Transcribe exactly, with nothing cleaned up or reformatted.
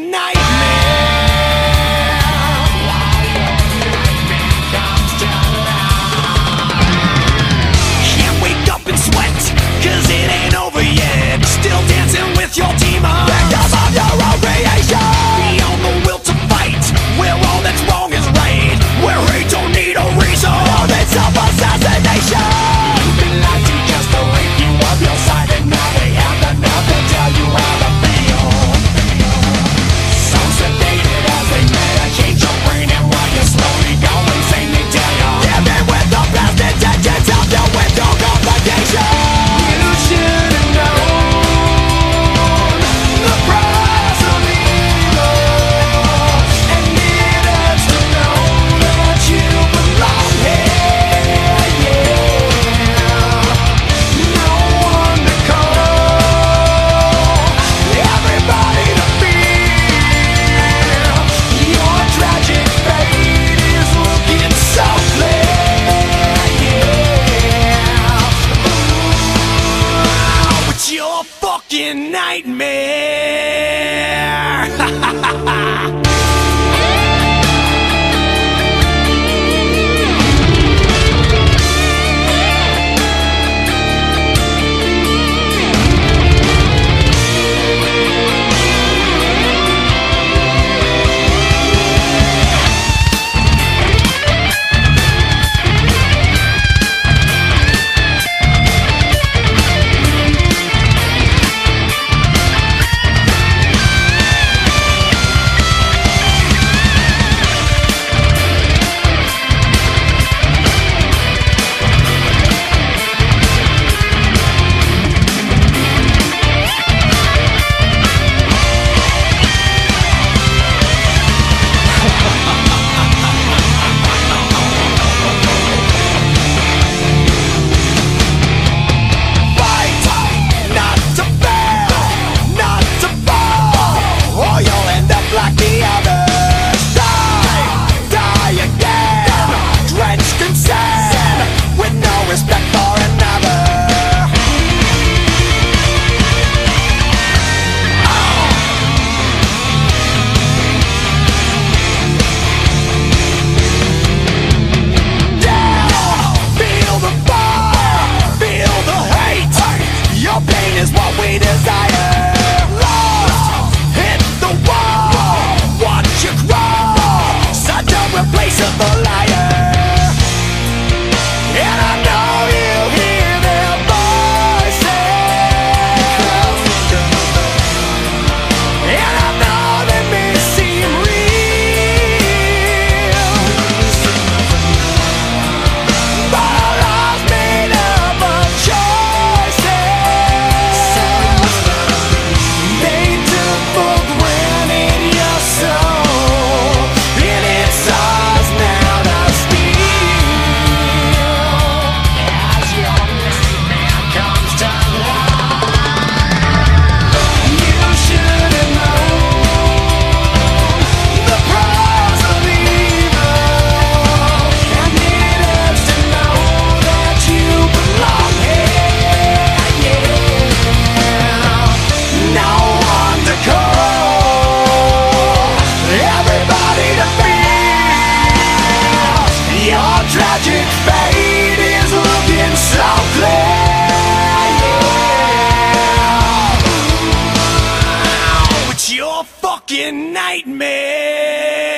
fucking nightmare. Can't wake up and sweat, cause it ain't over yet. Still dancing with your demons, victim of your own creation. Beyond the will to fight, where all that's wrong is right, where hate don't need a reason, all that self-assassination. You've been lied to just to rape you of your side, and now they have the nerve to tell you how to feel. So sedated as they medicate your brain, and while you're slowly going insane, they tell you give in with the best intentions of you with no complication. You should've known the price of evil, and needed to know that you belong here, yeah. No one to call, everybody to feel. Your tragic fate is looking so clear, yeah. Ooh, it's your fucking nightmare. Ha ha ha ha. Tragic fate is looking so clear, yeah. It's your fucking nightmare.